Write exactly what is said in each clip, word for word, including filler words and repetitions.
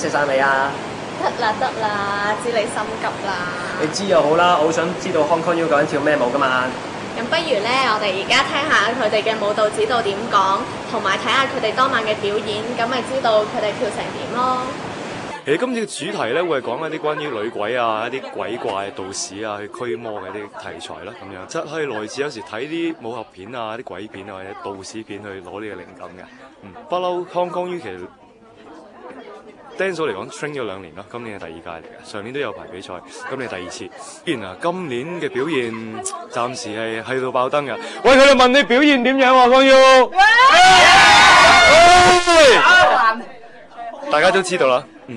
食晒未啊？ 得啦得啦，知你心急啦。 你知就好啦，我好想知道 Hong Kong U 究竟跳咩舞噶嘛。 咁不如咧，我哋而家聽下佢哋嘅舞蹈指導點講，同埋睇下佢哋當晚嘅表演，咁咪知道佢哋跳成點咯。 其實今次嘅主題咧，會係講一啲關於女鬼啊、一啲鬼怪、道士啊去驅魔嘅一啲題材啦，咁樣，即係來自有時睇啲武俠片啊、啲鬼片啊或者道士片去攞呢個靈感嘅。嗯，不嬲 Hong Kong U 其實 dance 嚟講 train 咗兩年啦，今年係第二屆嚟嘅，上年都有排比賽，今年第二次。既然啊，今年嘅表現暫時係喺度爆燈嘅。喂，佢哋問你表現點樣啊？江 U， 大家都知道啦。嗯。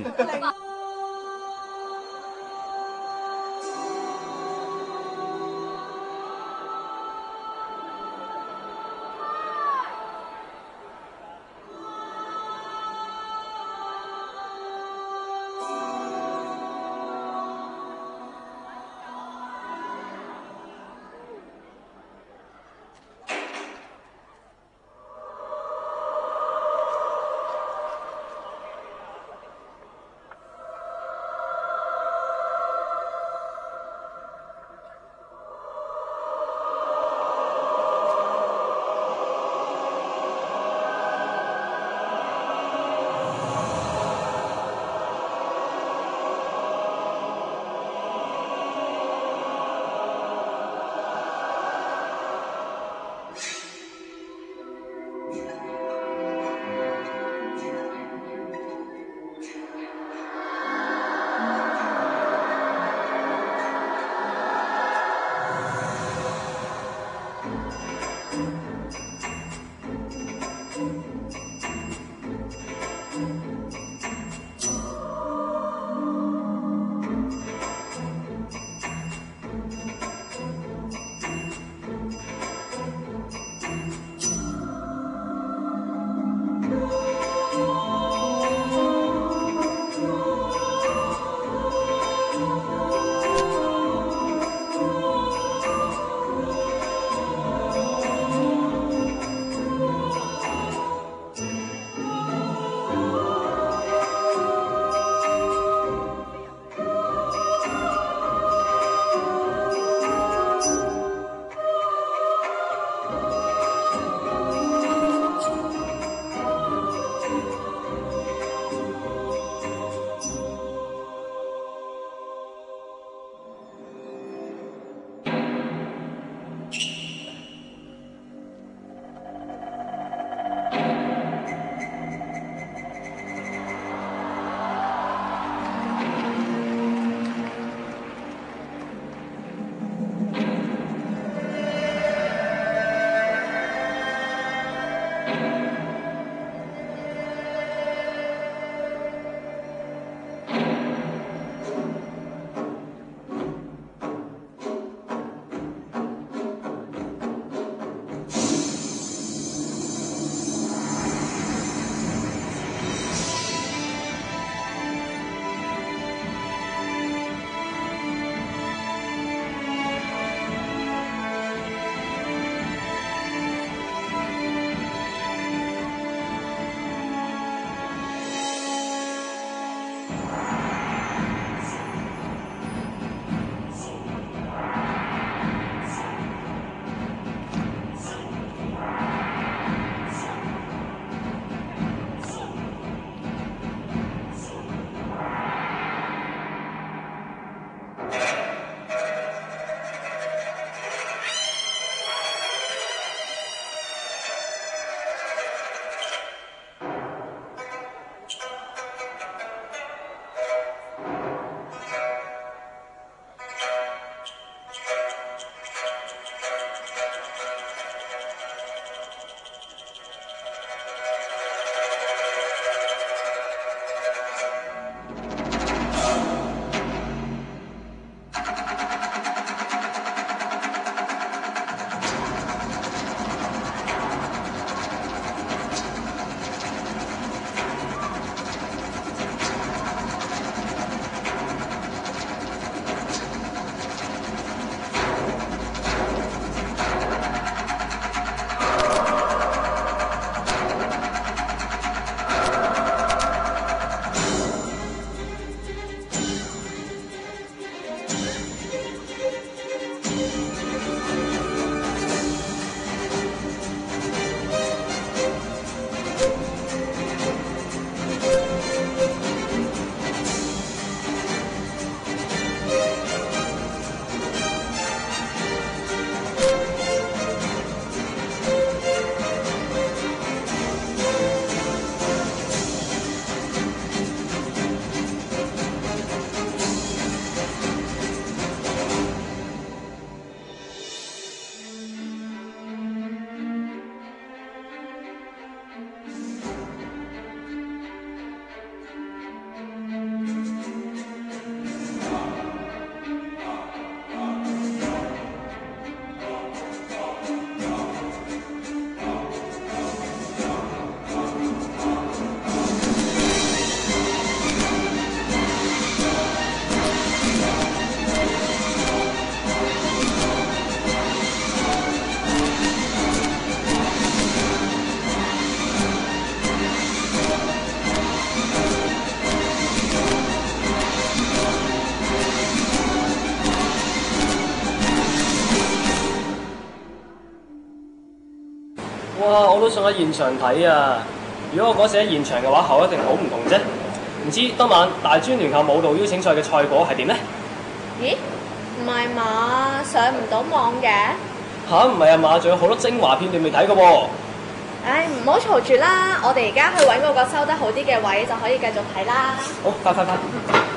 我都想喺現場睇啊！如果我嗰時喺現場嘅話，後一定好唔同啫。唔知當晚大專聯校舞蹈邀請賽嘅賽果係點呢？ 咦？唔係嘛？上唔到網嘅？ 吓？唔係啊嘛？仲有好多精華片段未睇嘅喎。 唉，唔好嘈住啦！我哋而家去揾嗰個收得好啲嘅位就可以繼續睇啦。 好，快快快！